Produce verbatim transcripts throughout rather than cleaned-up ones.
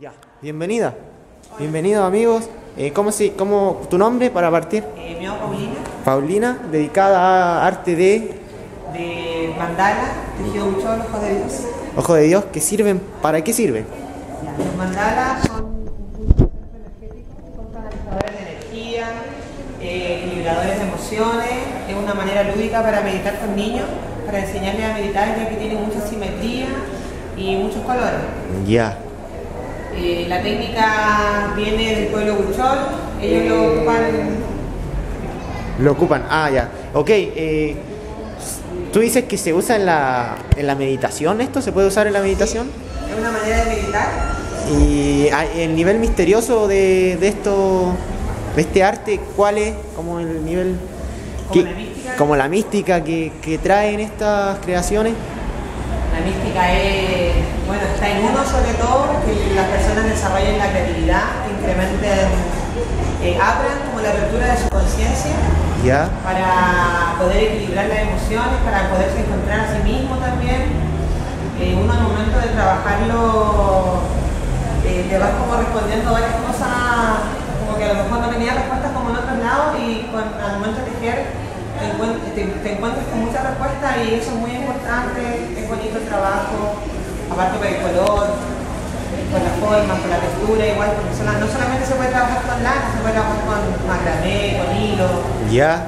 Ya, bienvenida. Bienvenidos amigos. Eh, ¿cómo se, cómo, tu nombre para partir? Eh, me llamo Paulina. Paulina, dedicada a arte de... De mandala, tejido mucho los ojos de Dios. Ojo de Dios, ¿que sirven? ¿Para qué sirven? Ya, los mandalas son un punto de centro energético, son canalizadores de energía, eh, equilibradores de emociones, es una manera lúdica para meditar con niños, para enseñarles a meditar, ya que tiene mucha simetría y muchos colores. Ya. Eh, la técnica viene del pueblo Huichol, ellos lo ocupan. Lo ocupan, ah, ya. Ok, eh, tú dices que se usa en la, en la meditación, ¿esto se puede usar en la meditación? Sí, es una manera de meditar. Y el nivel misterioso de, de esto, de este arte, ¿cuál es? Como el nivel... Como que, la mística. Como la mística que, que traen estas creaciones. La mística es, bueno, está en uno sobre todo, que las personas desarrollen la creatividad, que incrementen, eh, abran como la apertura de su conciencia, Ya. para poder equilibrar las emociones, para poderse encontrar a sí mismo también. Eh, uno al momento de trabajarlo, eh, te vas como respondiendo varias cosas, como que a lo mejor no tenía respuestas como en otros lados, y con, al momento de tejer, Te, te, te encuentras con muchas respuestas, y eso es muy importante. Es bonito el trabajo, aparte por el color, con la forma, con la textura, igual, porque no solamente se puede trabajar con lana, se puede trabajar con macramé, con hilo. Ya.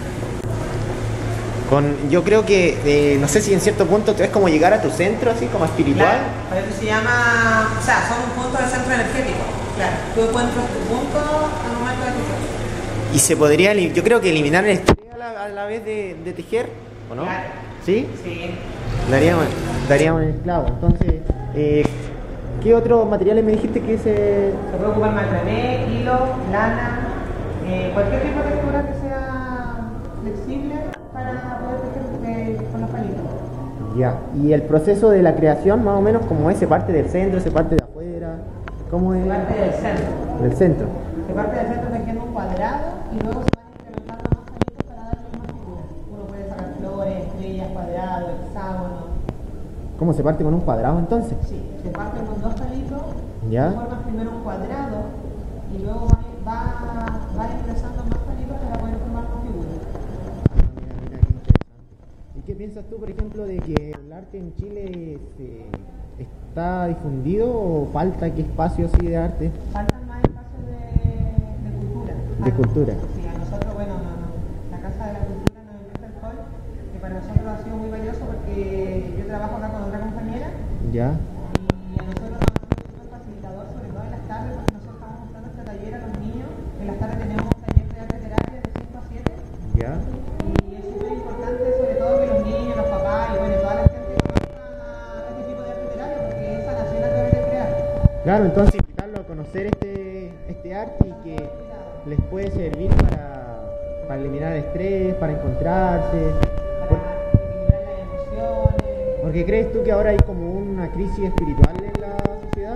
Con, yo creo que, eh, no sé si en cierto punto es como llegar a tu centro, así como espiritual. Claro, por eso se llama, o sea, son un punto de centro energético. Claro, tú encuentras tu punto al momento de tejer. Y se podría, yo creo que eliminar el estrés a la, a la vez de, de tejer, ¿o no? Claro. ¿Sí? Sí. Daríamos, daríamos el clavo. Entonces, eh, ¿qué otros materiales me dijiste que se...? Se puede ocupar macramé, hilo, lana, eh, cualquier tipo de textura que sea flexible para poder tejer con los palitos. Ya. ¿Y el proceso de la creación, más o menos, cómo es? ¿Se parte del centro, se parte de afuera? ¿Cómo es? Se parte del centro. Del centro. Se parte del centro tejiendo un cuadrado, y luego se van incrementando más palitos para darle más figuras. Uno puede sacar flores, estrellas, cuadrados, hexágonos. ¿Cómo se parte con un cuadrado entonces? Sí, se parte con dos palitos, Ya. formas primero un cuadrado, y luego va, va, va ingresando más palitos para poder formar más figuras. Mira, mira, qué interesante. ¿Y qué piensas tú, por ejemplo, de que el arte en Chile se, está difundido o falta qué espacio así de arte? Faltan más espacios de, de cultura. De cultura. Sí, a nosotros, bueno, no, no, la Casa de la Cultura nos empieza el hall, que para nosotros ha sido muy valioso porque yo trabajo acá con otra compañera. Ya. Y a nosotros nos ha sido súper facilitador, sobre todo en las tardes, porque nosotros estamos mostrando este taller a los niños. En las tardes tenemos un taller de arte terapia de cinco a siete. Ya. Y es súper importante, sobre todo, que los niños, los papás y bueno, toda la gente conozcan este tipo de arte terapia, porque es sanación a través de crear. Claro, entonces invitarlo a conocer este, este arte y que les puede servir para, para eliminar el estrés, para encontrarse. Por- Para equilibrar las emociones. porque ¿crees tú que ahora hay como una crisis espiritual en la sociedad?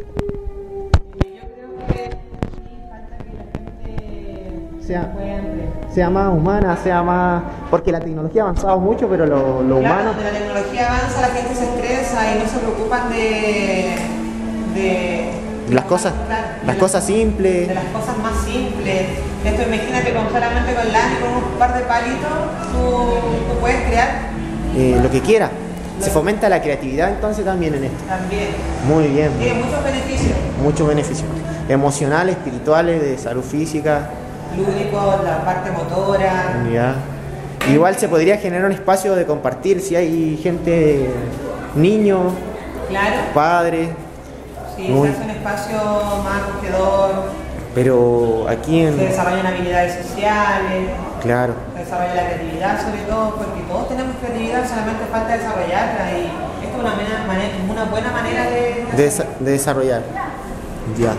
Yo creo que sí, falta que la gente Sea- se encuentre. Sea más humana, sea más... Porque la tecnología ha avanzado mucho, pero lo, lo Claro, humano... cuando la tecnología avanza, la gente se estresa y no se preocupan de... de Las cosas, claro, las de cosas simples. de las cosas más simples. Esto, imagínate, con solamente con lana y con un par de palitos, tú, tú puedes crear eh, lo que quiera. Se fomenta la creatividad entonces también en esto. también. Muy bien. Tiene muchos beneficios. Muchos beneficios. Emocionales, espirituales, de salud física. Lúdicos, la parte motora. Ya. Igual se podría generar un espacio de compartir si hay gente, niños, Claro. padres, Sí, Muy- se hace un espacio más acogedor, pero aquí se en... desarrollan habilidades sociales, Claro. se desarrolla la creatividad sobre todo, porque todos tenemos creatividad, solamente falta desarrollarla, y esto es una, buena manera, una buena manera de... De, desa- de desarrollar. Ya.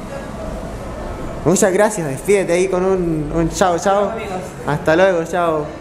Muchas gracias. Despídete ahí con un, un chao, chao. Amigos. Hasta luego, chao.